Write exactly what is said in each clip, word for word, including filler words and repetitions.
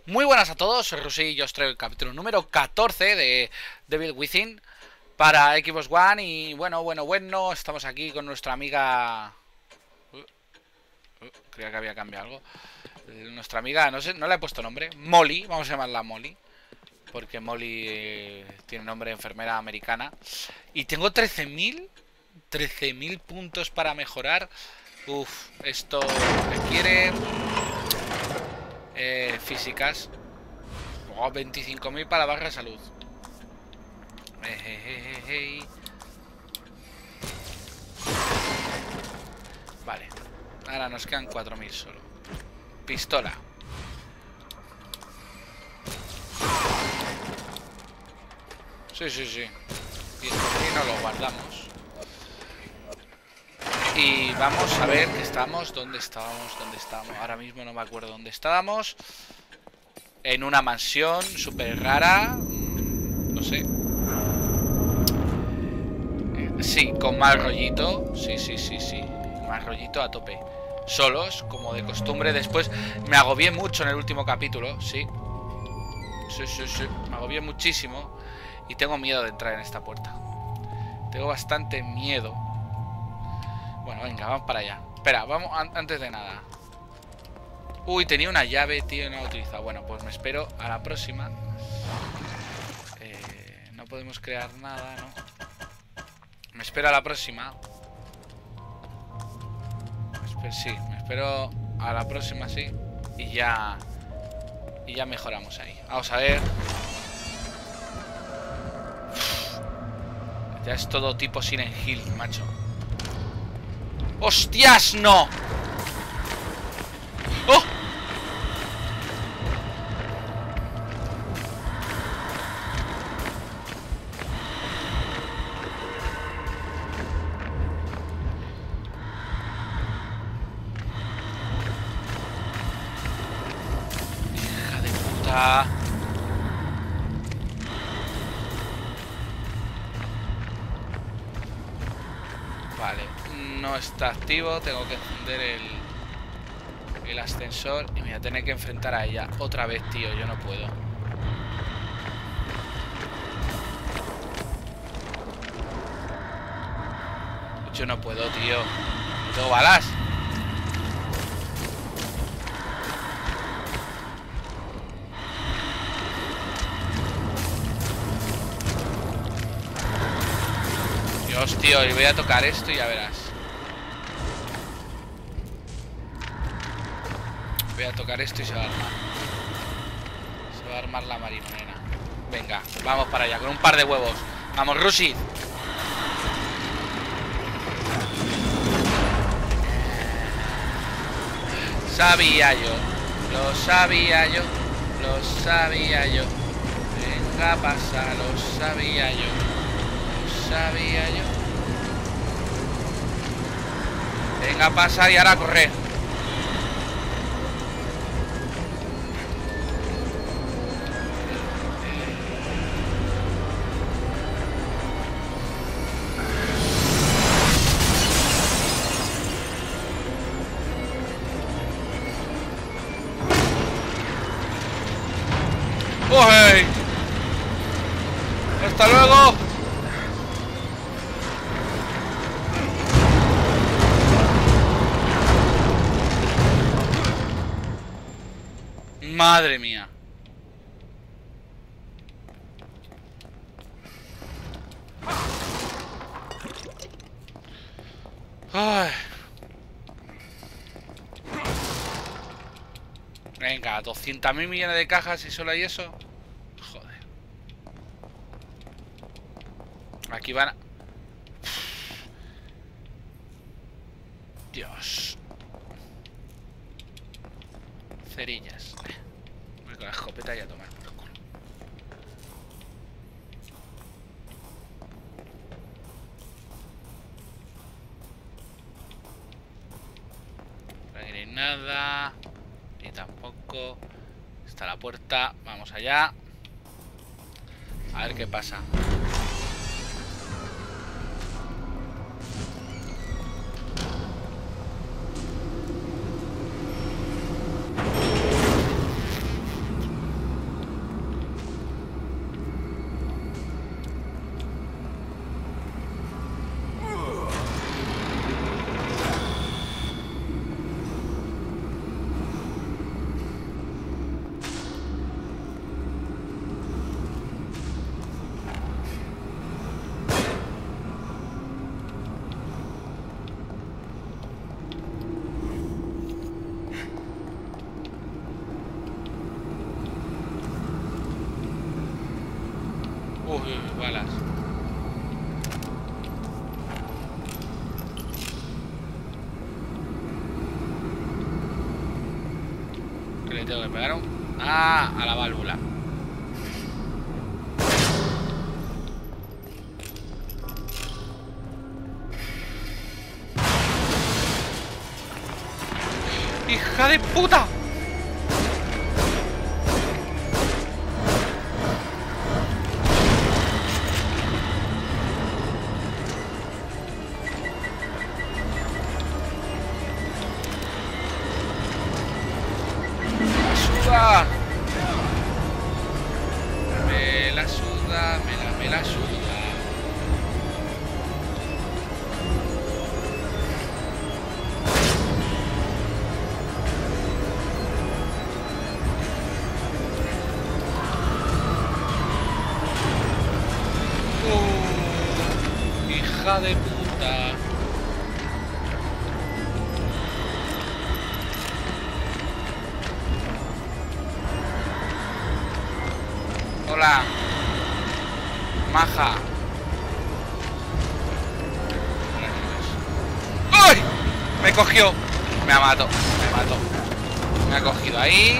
Muy buenas a todos, soy Rusi y os traigo el capítulo número catorce de Devil Within para Xbox One. Y bueno, bueno, bueno, estamos aquí con nuestra amiga... Uh, uh, creía que había cambiado algo. eh, Nuestra amiga, no sé, no le he puesto nombre, Molly, vamos a llamarla Molly, porque Molly eh, tiene nombre de enfermera americana. Y tengo trece mil trece mil puntos para mejorar. Uf, esto requiere... Eh, físicas. Oh, veinticinco mil para la barra de salud. Eh, eh, eh, eh, eh. Vale. Ahora nos quedan cuatro mil solo. Pistola. Sí, sí, sí. Y esto aquí nos lo guardamos. Y vamos a ver que estamos. ¿Dónde estábamos? ¿Dónde estábamos? Ahora mismo no me acuerdo dónde estábamos. En una mansión súper rara. No sé. Eh, sí, con mal rollito. Sí, sí, sí, sí. Mal rollito a tope. Solos, como de costumbre. Después me agobié mucho en el último capítulo. Sí. Sí, sí, sí. Me agobié muchísimo. Y tengo miedo de entrar en esta puerta. Tengo bastante miedo. Bueno, venga, vamos para allá. Espera, vamos an antes de nada. Uy, tenía una llave, tío, y no la he utilizado. Bueno, pues me espero a la próxima. Eh, no podemos crear nada, ¿no? Me espero a la próxima. Me espero, sí, me espero a la próxima, sí. Y ya... Y ya mejoramos ahí. Vamos a ver. Ya es todo tipo Silent Hill, macho. ¡Hostias, no! ¡Oh! Hija de puta. Vale, no está activo. Tengo que encender el... el ascensor y me voy a tener que enfrentar a ella otra vez, tío. Yo no puedo. Yo no puedo, tío. No tengo balas. Dios, tío, y voy a tocar esto y ya verás. Voy a tocar esto y se va a armar. Se va a armar la marinera. Venga, vamos para allá, con un par de huevos. Vamos, Rusi. Sabía yo, lo sabía yo, lo sabía yo. Venga, pasa, lo sabía yo, lo sabía yo. Venga, pasa y ahora a correr. ¡Uy! ¡Hasta luego! Madre mía. Ay. Venga, doscientos mil millones de cajas y solo hay eso. Joder. Aquí van a... Dios. Cerillas. Voy con la escopeta y a tomar por culo. No hay nada. Y tampoco. Está la puerta. Vamos allá. A ver qué pasa. Uy, balas. ¿Qué le tengo que pegar? Un... Ah, a la válvula. ¡Hija de puta! ¡Suda! Me la suda, me la, me la suda. Hija de puta. Hola. Maja. ¡Ay! Me cogió. Me ha matado. Me mató. Me ha cogido ahí.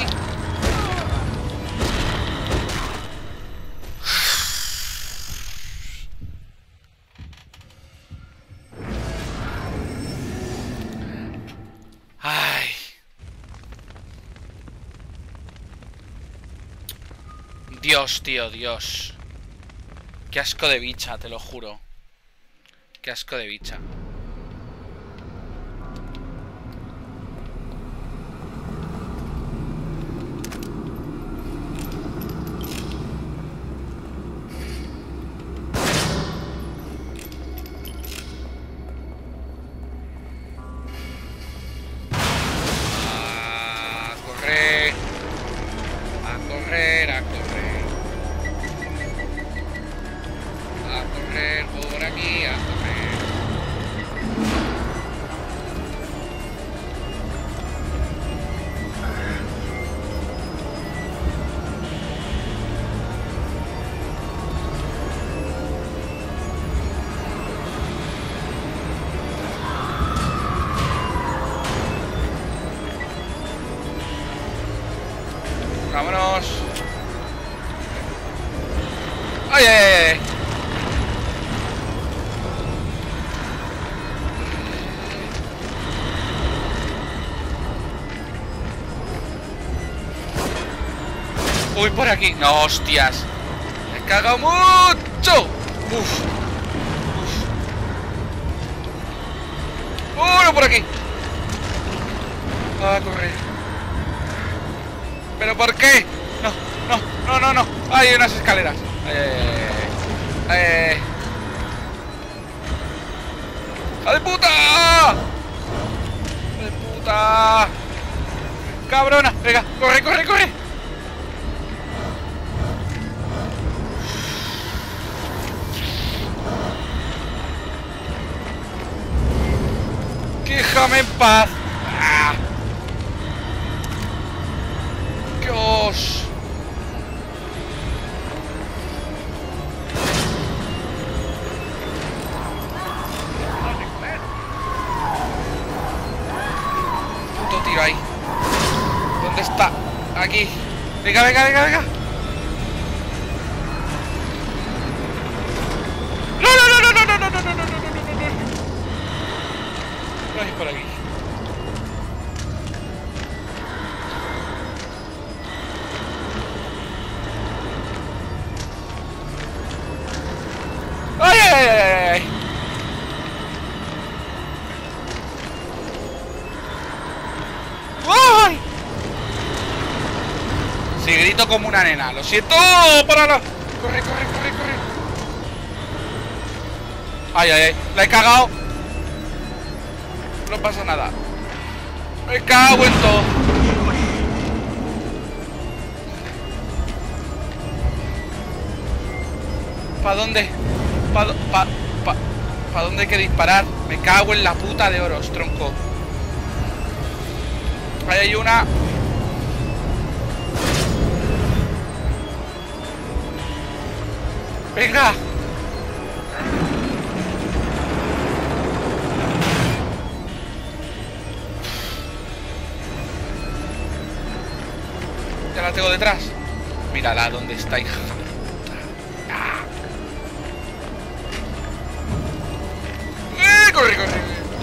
Ay. Dios, tío, Dios. Qué asco de bicha, te lo juro. Qué asco de bicha. Vámonos. ¡Ay, ay, ay, ay! Uy, por aquí. No, hostias. Me he cagado mucho. Uf. Uf. Uno por aquí. Ah, corre. ¿Pero por qué? No, no, no, no, no. Hay unas escaleras. Eh, eh. ¡Hija de puta! ¡Hija de puta! ¡Cabrona! Venga, corre, corre, corre. ¡Déjame en paz! ¡Ah! ¡Dios! Puto tiro ahí. ¿Dónde está? Aquí. Venga, venga, venga, venga. No, no, no, no, no, no, no, no, no, no, no, no, no. Ay, por aquí. ¡Ay, ay, ay, ay, ay! ¡Ay! Sí, grito como una nena. Lo siento. ¡Para la! ¡Corre, corre, corre, corre! ¡Ay, ay, ay! ¡La he cagado! No pasa nada. Me cago en todo. ¿Para dónde? ¿Para pa, pa, pa dónde hay que disparar? Me cago en la puta de oros, tronco. Ahí hay una. ¡Venga! Ya la tengo detrás. Mírala dónde está, hija. ¡Ah! ¡Eh! ¡Corre, corre!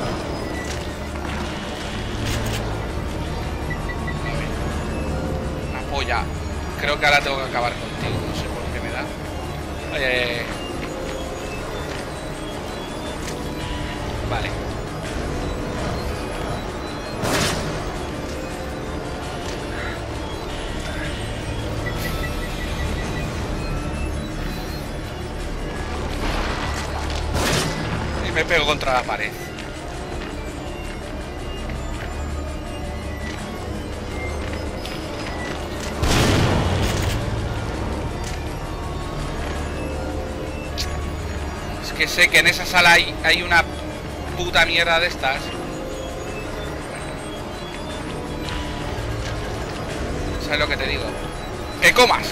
Una polla. Creo que ahora tengo que acabar contigo. No sé por qué me da. Ay, ay, ay. Vale. Y me pego contra la pared. Es que sé que en esa sala hay, hay una puta mierda de estas. ¿Sabes lo que te digo? ¡Que comas!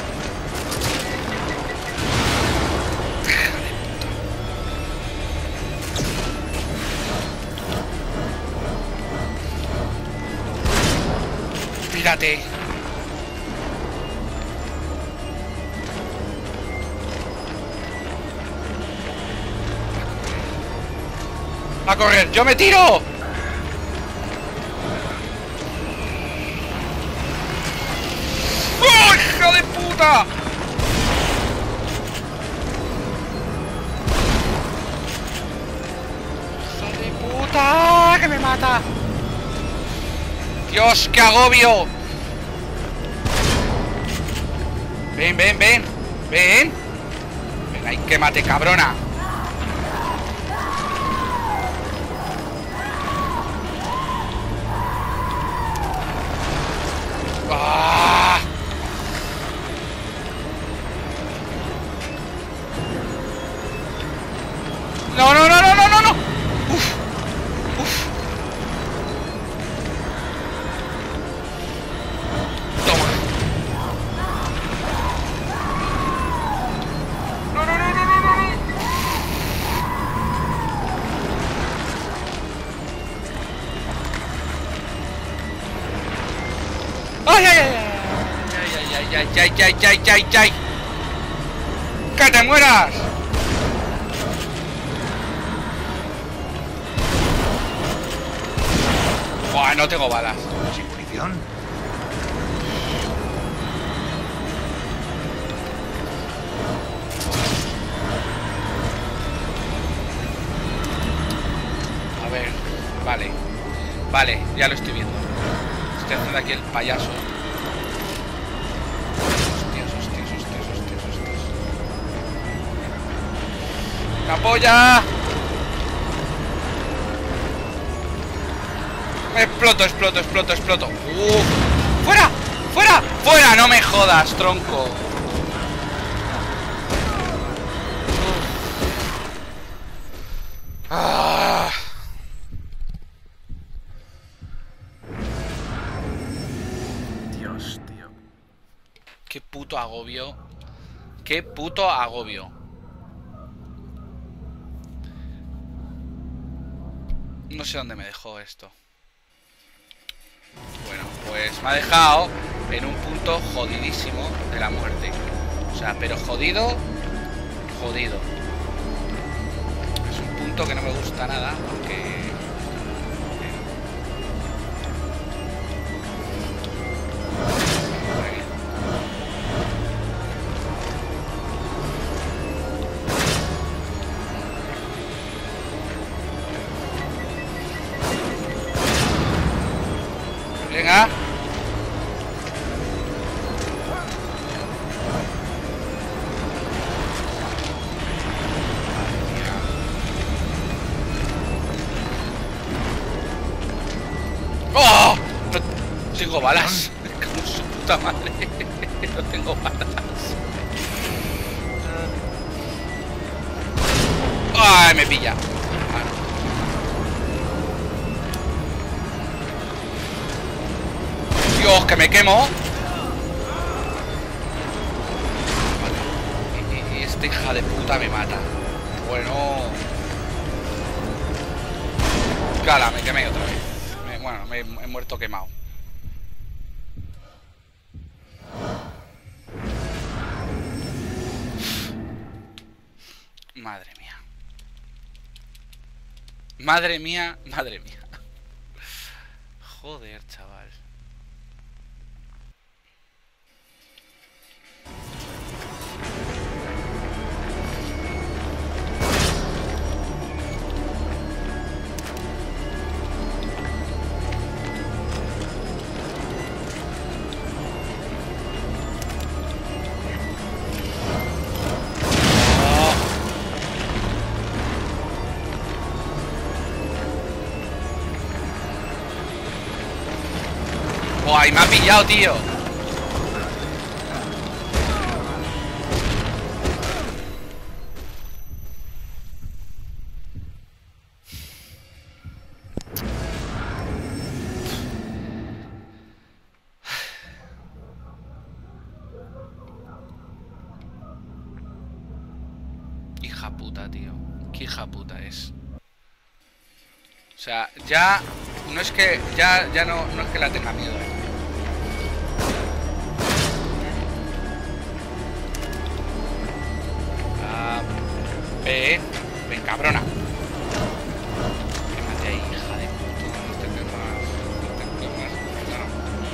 ¡Mírate! ¡A correr! ¡Yo me tiro! ¡Oh, hija de puta! ¡Hija de puta! ¡Que me mata! ¡Dios, qué agobio! Ven, ven, ven. Ven. Ven ahí, quémate, cabrona. ¡Ah! No, no, no, no, no, no, no. Uf. Uf. Toma. No, no, no, no, no, no. ¡Ay, ay, ay! ¡Ay, ay, ay, ay, ay, ay, ay, ay! ¡Que te mueras! ¡Buah, no tengo balas! ¿Sin munición? A ver, vale. Vale, ya lo estoy viendo. Estoy haciendo aquí el payaso. Hostias, hostias, hostias, hostias, hostias. ¡La polla! Exploto, exploto, exploto, exploto. ¡Uh! ¡Fuera! ¡Fuera! ¡Fuera! No me jodas, tronco. ¡Ah! Dios, tío. Qué puto agobio. Qué puto agobio. No sé dónde me dejó esto. Bueno, pues me ha dejado en un punto jodidísimo de la muerte. O sea, pero jodido, jodido. Es un punto que no me gusta nada, porque... Venga. ¡Oh! No tengo balas. Como su puta madre. No tengo balas. ¡Ay, me pilla! Dios, que me quemo. Vale. Y, y, y este... Esta hija de puta me mata. Bueno. Cala, me quemé otra vez. Me, bueno, me he muerto quemado. Madre mía. Madre mía, madre mía. Joder, chaval. ¡Ay, me ha pillado, tío! Hija puta, tío. Qué hija puta es. O sea, ya... No es que... Ya, ya no, no es que la tenga miedo, eh. Ven, ven, cabrona. Quémate ahí, hija de puta. No te quemas, no te quemas. No.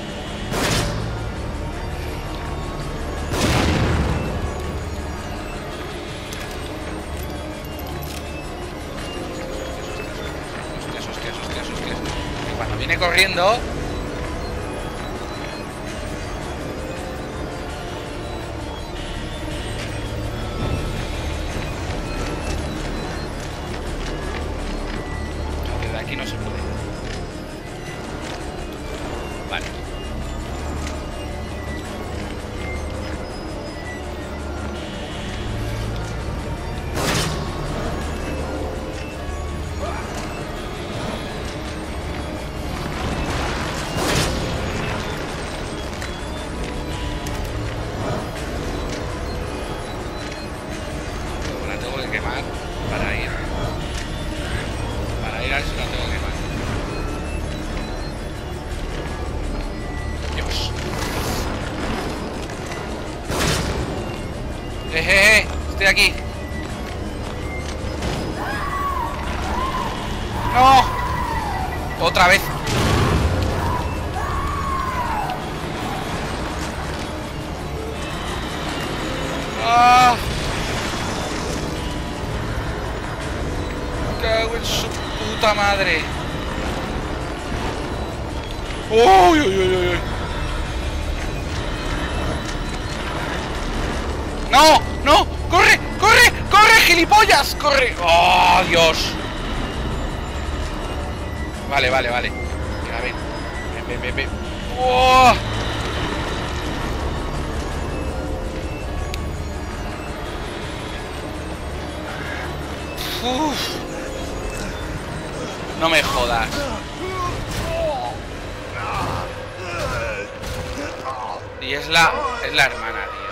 Hostias, hostias, hostias, hostias. Y cuando viene corriendo... Aquí no se puede. Vale. La tengo que quemar para ir. Para ir a ver si la tengo que quemar. Dios. Eh, eh, eh. Estoy aquí. ¡No! Otra vez. ¡Ah! Cago en su puta madre. ¡Uy, uy, uy, uy! ¡No! ¡No! ¡Corre! ¡Corre! ¡Corre, gilipollas! ¡Corre! ¡Oh, Dios! Vale, vale, vale. Venga, ven. Ven, ven, ven, ven. ¡Oh! Uf. No me jodas. Y es la... es la hermana, tío.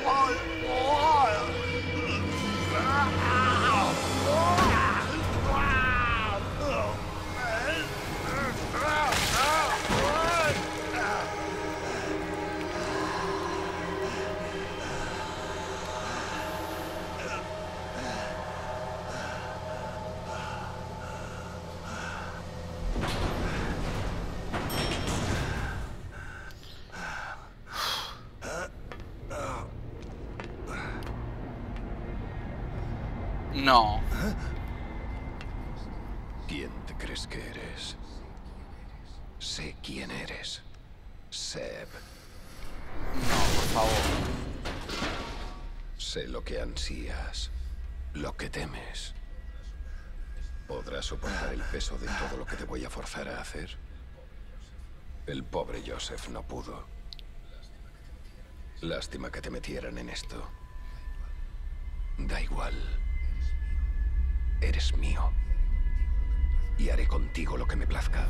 No. ¿Quién te crees que eres? Sé quién eres. Seb. No, por favor. Sé lo que ansías, lo que temes. ¿Podrás soportar el peso de todo lo que te voy a forzar a hacer? El pobre Joseph no pudo. Lástima que te metieran en esto. Da igual. Eres mío. Y haré contigo lo que me plazca.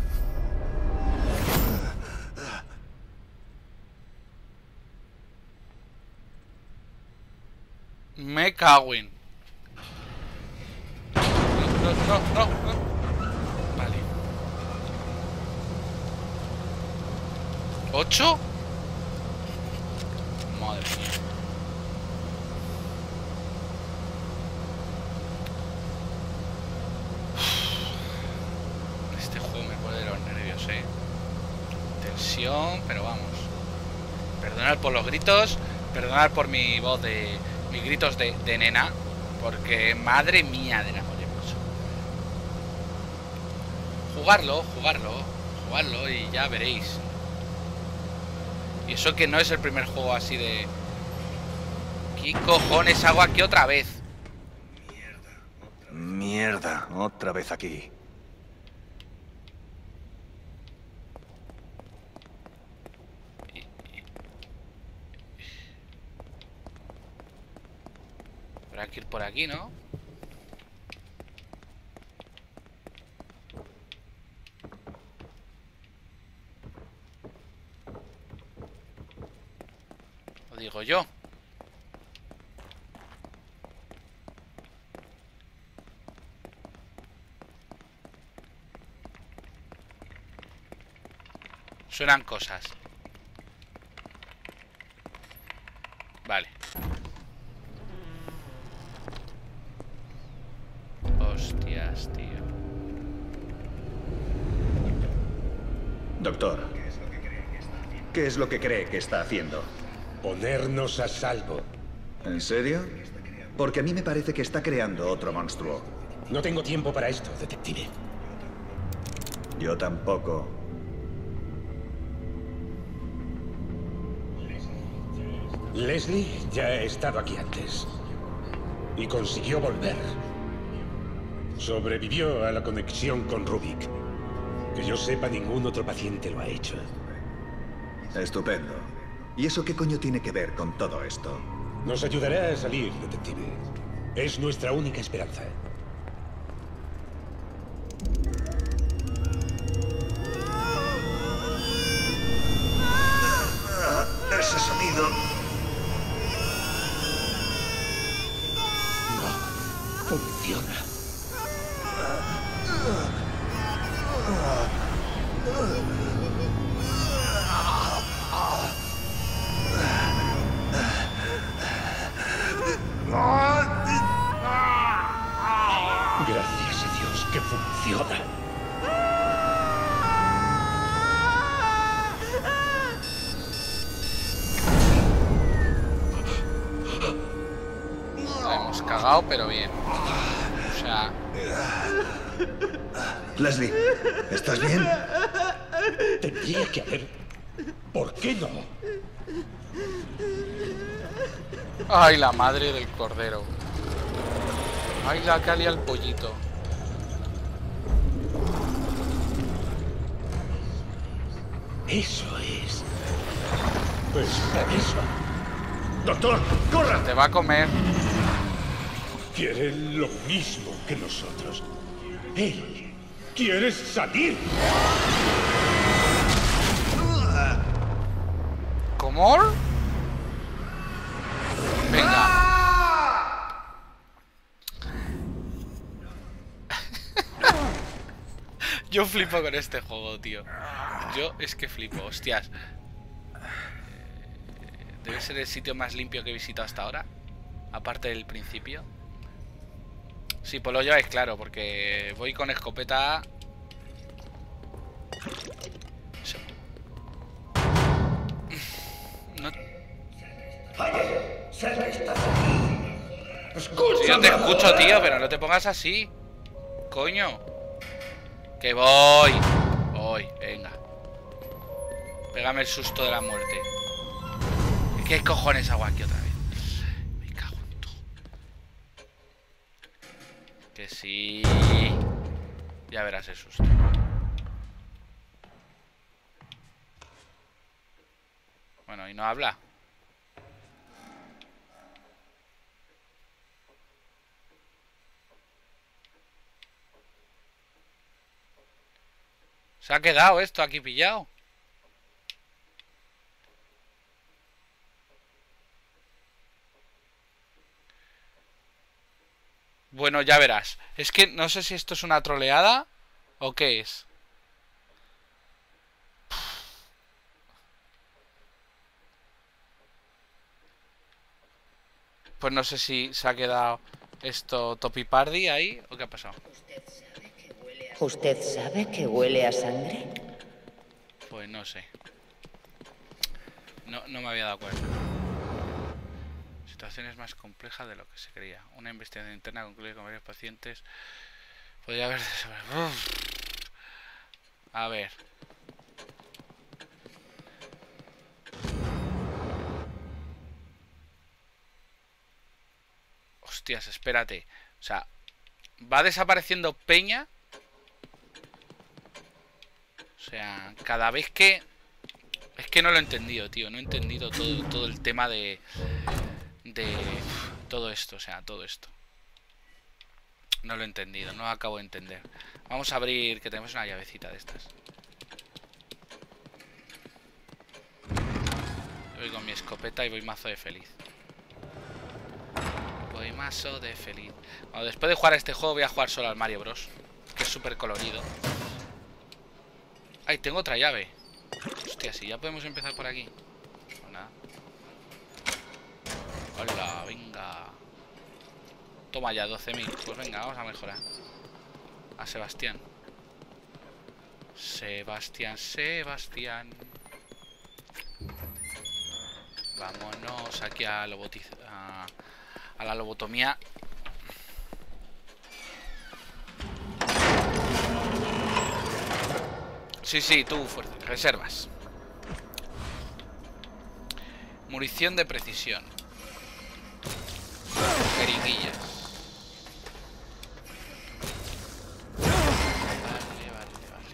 Me cago en. No, no, no, no. Vale. ¿Ocho? Madre mía. Este juego me pone de los nervios, eh. Tensión, pero vamos. Perdonad por los gritos. Perdonad por mi voz de... mis gritos de, de nena. Porque madre mía del amor hermoso. Jugarlo, jugarlo. Jugarlo y ya veréis. Y eso que no es el primer juego así de... ¿Qué cojones hago aquí otra vez? Mierda. Mierda, otra vez aquí. Habrá que ir por aquí, ¿no? Lo digo yo. Suenan cosas. Vale. Hostias, tío. Doctor, ¿qué es lo que cree que está haciendo? Ponernos a salvo. ¿En serio? Porque a mí me parece que está creando otro monstruo. No tengo tiempo para esto, detective. Yo tampoco. Leslie ya ha estado aquí antes. Y consiguió volver. Sobrevivió a la conexión con Rubik. Que yo sepa, ningún otro paciente lo ha hecho. Estupendo. ¿Y eso qué coño tiene que ver con todo esto? Nos ayudará a salir, detective. Es nuestra única esperanza. Ese sonido... No funciona. Gracias a Dios que funciona. La hemos cagado, pero bien. O sea... Leslie, ¿estás bien? Tendría que haber... ¿Por qué no? Ay, la madre del cordero. Ay, la cali al pollito. Eso es. Pues por eso. ¡Doctor, corra! Te va a comer. Quiere lo mismo que nosotros. Él quiere salir. ¿Cómo? Venga. Yo flipo con este juego, tío. Yo es que flipo, hostias. Debe ser el sitio más limpio que he visitado hasta ahora. Aparte del principio. Sí, pues lo lleváis claro, porque voy con escopeta. No... Si yo te escucho, tío, pero no te pongas así. Coño. Que voy. Voy, venga. Pégame el susto de la muerte. ¿Qué cojones hago aquí otra vez? Me cago en todo. Que sí. Ya verás el susto. Bueno, y no habla. Se ha quedado esto aquí pillado. Bueno, ya verás. Es que no sé si esto es una troleada o qué es. Pues no sé si se ha quedado esto topipardi ahí o qué ha pasado. ¿Usted sabe que huele a sangre? Pues no sé. No, no me había dado cuenta. La situación es más compleja de lo que se creía. Una investigación interna concluye con varios pacientes. Podría haber... Uf. A ver. Hostias, espérate. O sea, va desapareciendo peña. O sea, cada vez que... Es que no lo he entendido, tío. No he entendido todo, todo el tema de... De todo esto, o sea, todo esto. No lo he entendido, no lo acabo de entender. Vamos a abrir, que tenemos una llavecita de estas. Voy con mi escopeta y voy mazo de feliz. Voy mazo de feliz. Bueno, después de jugar a este juego voy a jugar solo al Mario Bros, que es súper colorido. Ay, tengo otra llave. Hostia, si ya podemos empezar por aquí. Pues nada. Hola, venga. Toma ya, doce mil. Pues venga, vamos a mejorar. A Sebastián. Sebastián, Sebastián. Vámonos aquí a, lobotiz a, a la lobotomía. Sí, sí, tú fuerte. Reservas. Munición de precisión. Jeringuillas. Vale, vale, vale.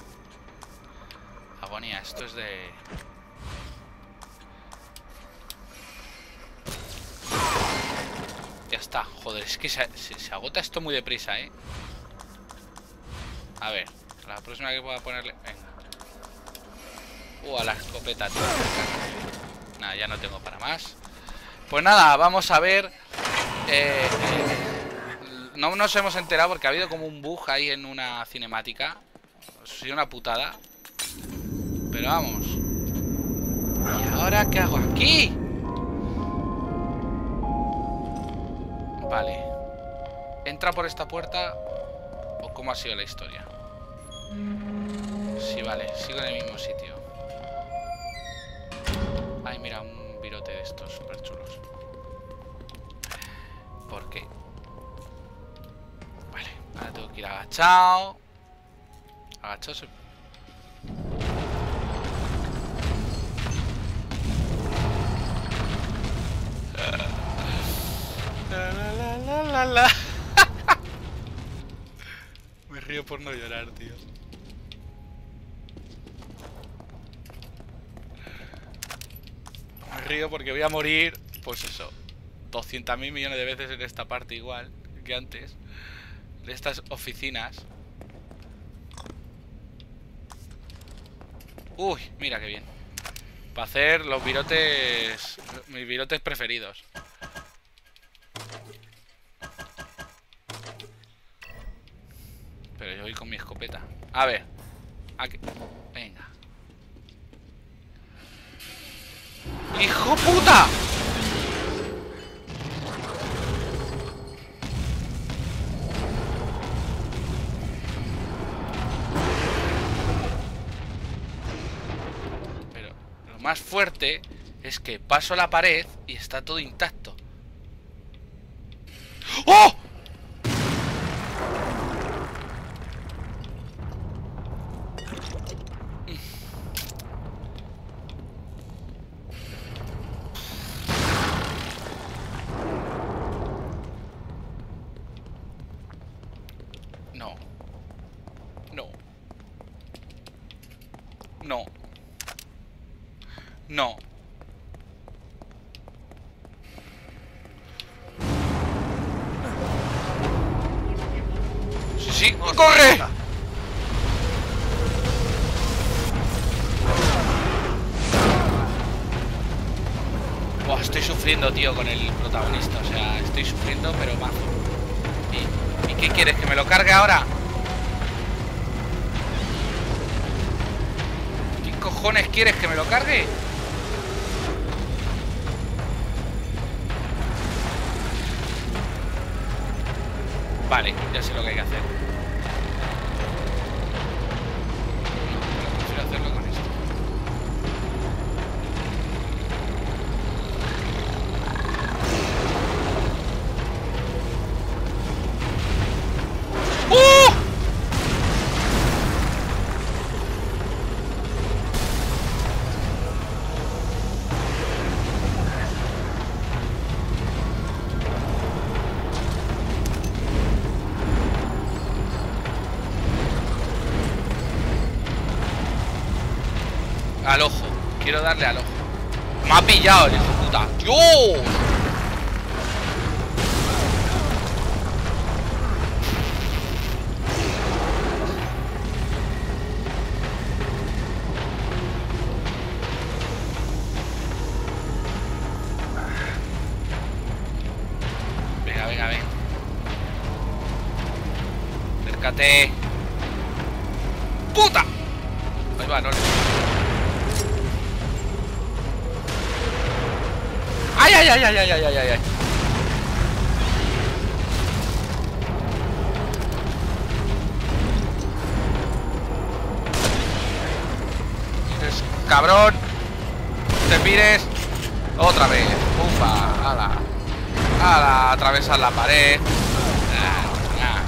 Agonía, esto es de... Ya está, joder, es que se, se, se agota esto muy deprisa, ¿eh? A ver, la próxima que pueda ponerle... Venga. Uh, a la escopeta, tío. Nada, ya no tengo para más. Pues nada, vamos a ver... Eh, eh, no nos hemos enterado porque ha habido como un bug ahí en una cinemática. Soy una putada. Pero vamos. ¿Y ahora qué hago aquí? Vale. ¿Entra por esta puerta? ¿O cómo ha sido la historia? Sí, vale, sigo en el mismo sitio. Ay, mira, un virote de estos súper chulos. ¿Por qué? Vale, ahora tengo que ir agachado. Agachado se... La, la, la, la, la. Me río por no llorar, tío. Me río porque voy a morir, pues eso, doscientos mil millones de veces en esta parte igual que antes. De estas oficinas. Uy, mira qué bien. Para hacer los virotes, mis virotes preferidos. Pero yo voy con mi escopeta. A ver. Aquí. Venga. ¡Hijo puta! Pero lo más fuerte es que paso la pared y está todo intacto. ¡Oh! No. No. No. No. Sí, sí. ¡Corre! Buah, estoy sufriendo, tío, con el protagonista. O sea, estoy sufriendo, pero mazo. Y ¿Y qué quieres? ¿Que me lo cargue ahora? ¿Qué cojones quieres? ¿Que me lo cargue? Vale, ya sé lo que hay que hacer. No, prefiero hacerlo con esto. ¡Uh! Al ojo, quiero darle al ojo. Me ha pillado el hijo de puta. ¡Dios! Venga, venga, venga. Acércate. ¡Puta! Ahí va, no le... ¡Ay, ay, ay, ay, ay, ay, ay, ay! Eres cabrón. Te pires. Otra vez. Pumba. Ala. Ala. Atravesar la pared. Ah, ah.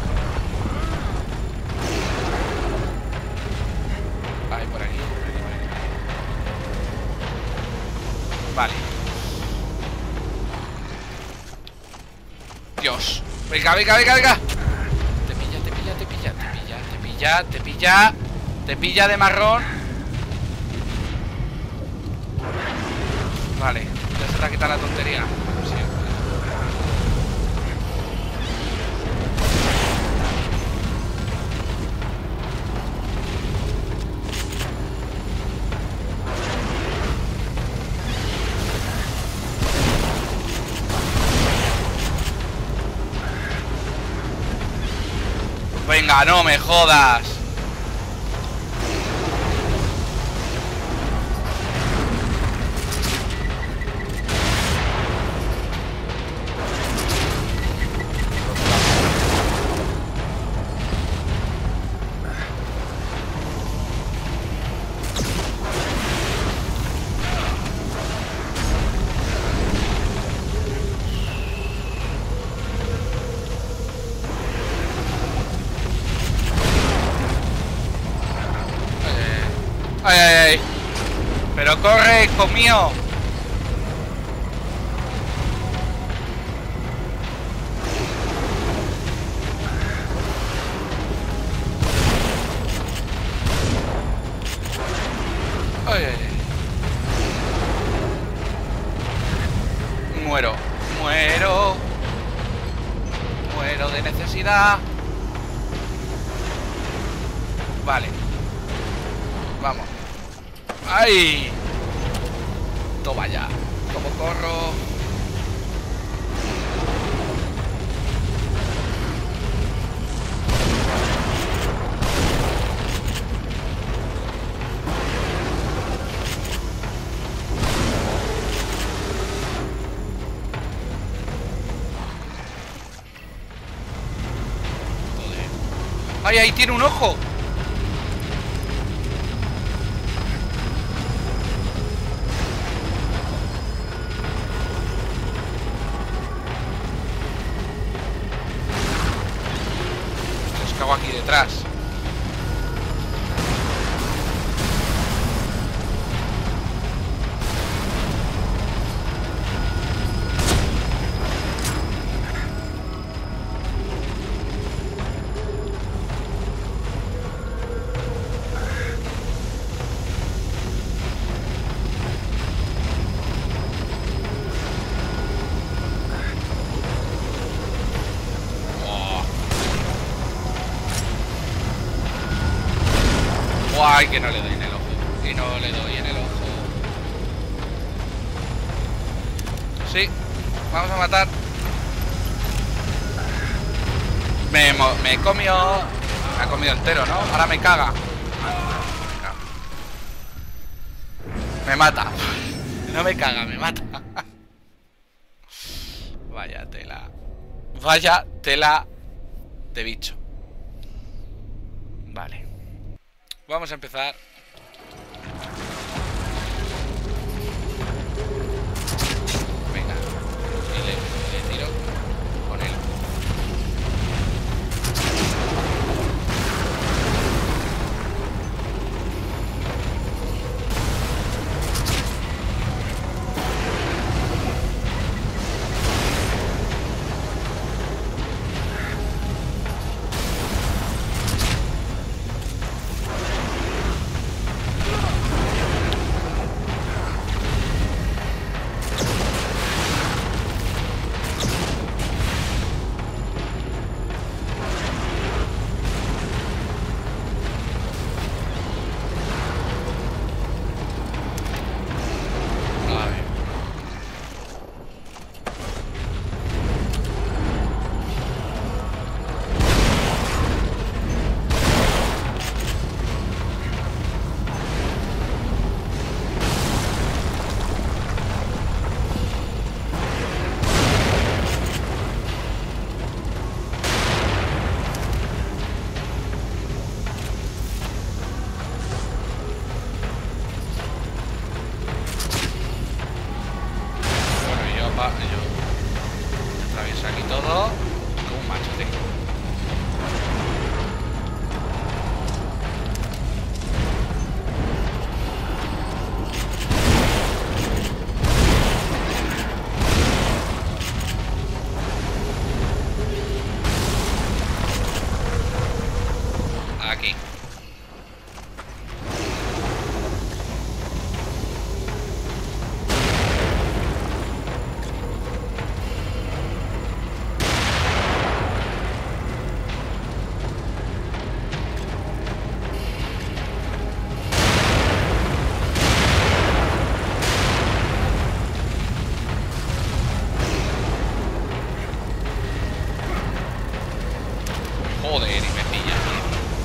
Ahí, por aquí. Vale. Dios. Venga, venga, venga, venga. Te pilla, te pilla, te pilla, te pilla, te pilla, te pilla. Te pilla de marrón. Vale, ya se te ha quitado la tontería. Sí. Venga, no me jodas. Ay, ay, ay. Pero corre, hijo mío. Ay, ay, ay. Muero, muero. Muero de necesidad. Vale. Vamos. ¡Ay! Toma ya. Como corro. ¡Ay, ahí tiene un ojo! Aquí detrás. Ay, que no le doy en el ojo. Y no le doy en el ojo. Sí, vamos a matar. Me, me comió... Me ha comido entero, ¿no? Ahora me caga. Me mata. No me caga, me mata. Vaya tela. Vaya tela de bicho. Vale. Vamos a empezar. Venga. Y le, le tiro con él. Joder, y me pilla, tío.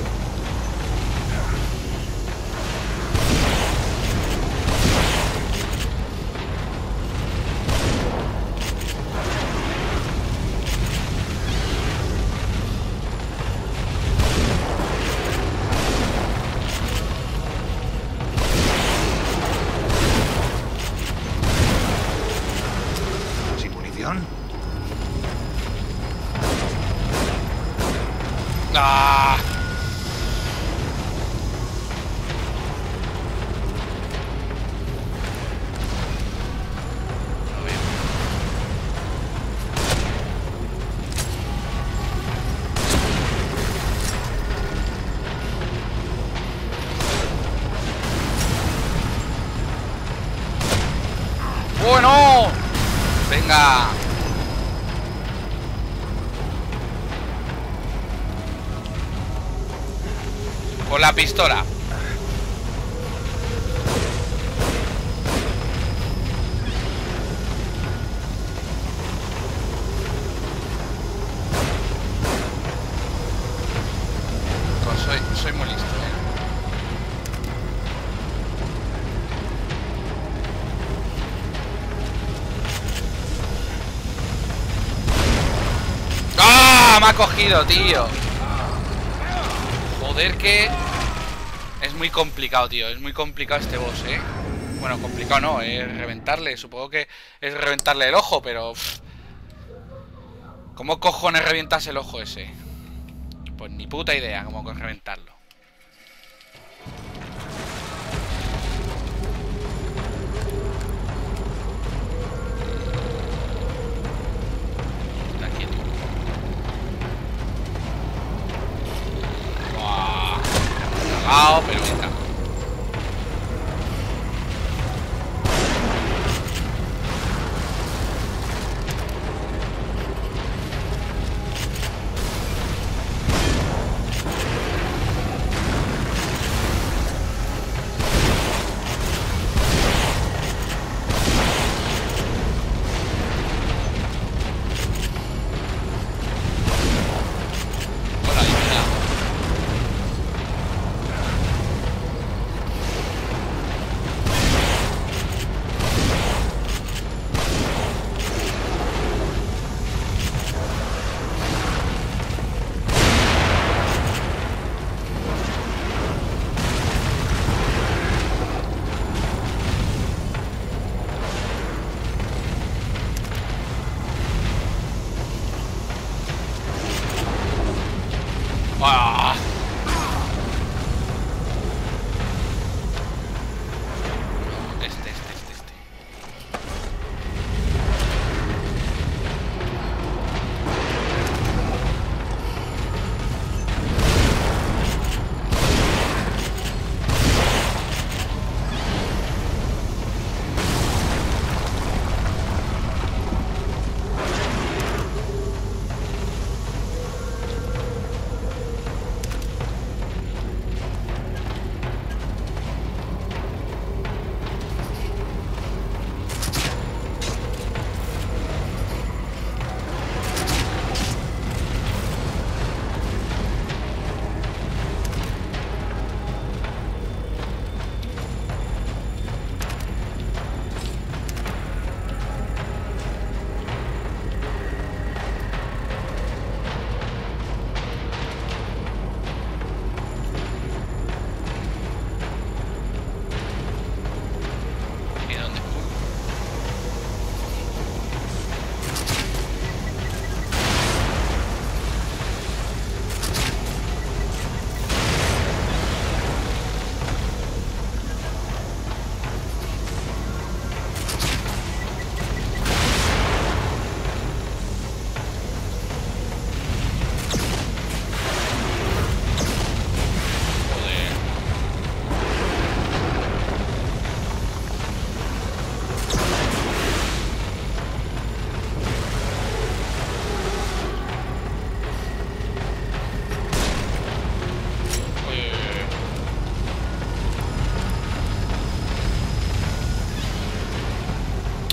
¿Sin munición? ¡Ah! Lo veo. ¡Bueno! Venga. Con la pistola. Pues soy, soy muy listo, ¿eh? ¡Ah! Me ha cogido, tío. Joder, que... Es muy complicado, tío. Es muy complicado este boss, ¿eh? Bueno, complicado no, es reventarle. Supongo que es reventarle el ojo, pero... Pff, ¿cómo cojones revientas el ojo ese? Pues ni puta idea cómo reventarlo. Está quieto. Buah, cagao, pero venga.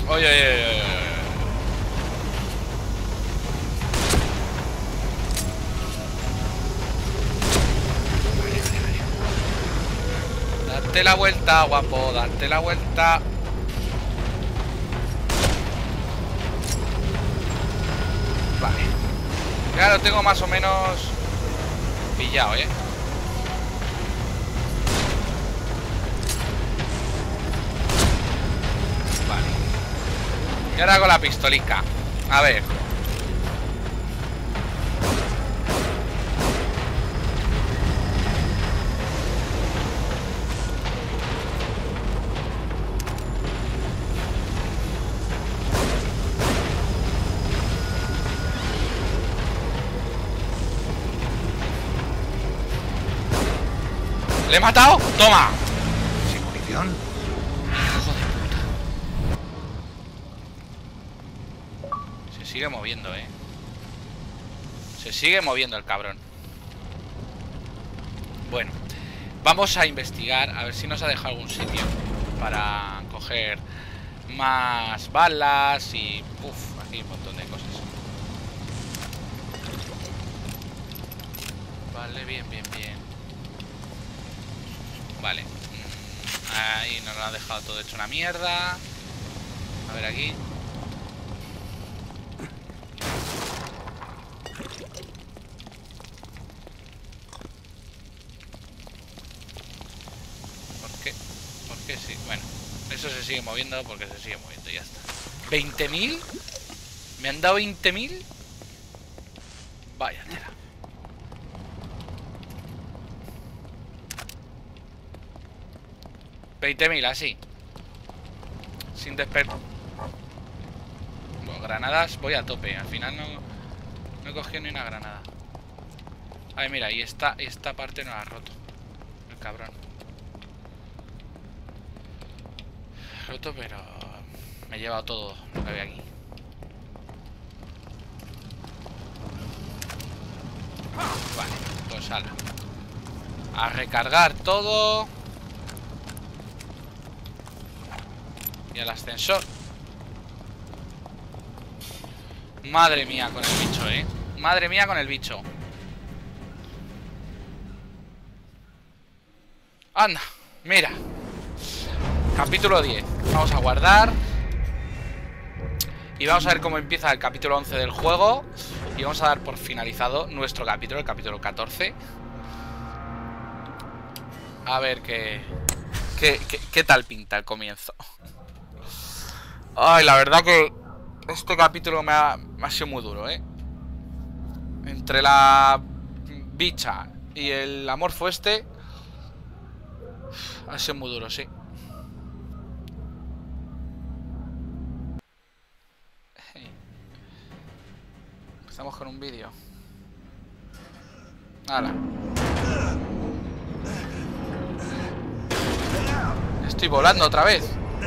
Oye, oye, oye, oye. Date la vuelta, guapo, date la vuelta. Vale. Ya lo tengo más o menos pillado, ¿eh? Vale. Y ahora con la pistolica. A ver. ¿Le he matado? ¡Toma! ¿Sin munición? Hijo de puta. Se sigue moviendo, eh. Se sigue moviendo el cabrón. Bueno, vamos a investigar. A ver si nos ha dejado algún sitio para coger más balas y... Uf, aquí un montón de cosas. Vale, bien, bien, bien. Vale. Ahí nos lo ha dejado todo hecho una mierda. A ver aquí. ¿Por qué? ¿Por qué sí? Bueno, eso se sigue moviendo porque se sigue moviendo y ya está. ¿veinte mil? ¿Me han dado veinte mil? Vaya tela. veinte mil, así. Sin despertar. Bueno, granadas voy a tope. Al final no, no he cogido ni una granada. Ay, mira, y esta, esta parte no la ha roto. El cabrón. Roto, pero me he llevado todo lo que había aquí. Vale, pues ala. A recargar todo. Y al ascensor. Madre mía con el bicho, eh. Madre mía con el bicho. Anda, mira. Capítulo diez. Vamos a guardar. Y vamos a ver cómo empieza el capítulo once del juego. Y vamos a dar por finalizado nuestro capítulo, el capítulo catorce. A ver qué, qué, qué, qué tal pinta el comienzo. Ay, la verdad que este capítulo me ha, me ha sido muy duro, ¿eh? Entre la bicha y el amorfo este ha sido muy duro, sí. Empezamos con un vídeo. ¡Hala! Estoy volando otra vez.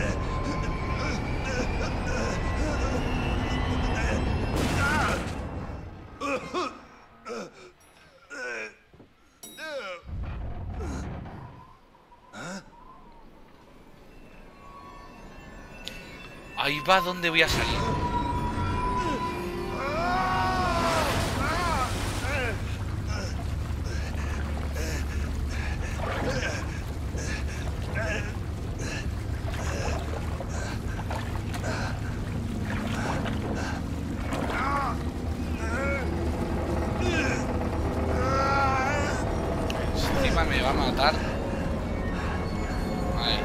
Ahí va donde voy a salir. Encima me va a matar. Ahí.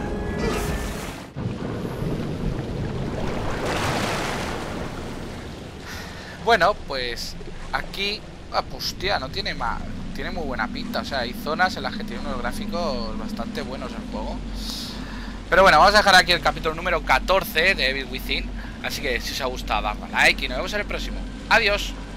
Bueno, pues aquí... Ah, pues tía, no tiene más... Tiene muy buena pinta, o sea, hay zonas en las que tiene unos gráficos bastante buenos el juego. Pero bueno, vamos a dejar aquí el capítulo número catorce de Evil Within. Así que si os ha gustado, dadle a like y nos vemos en el próximo. Adiós.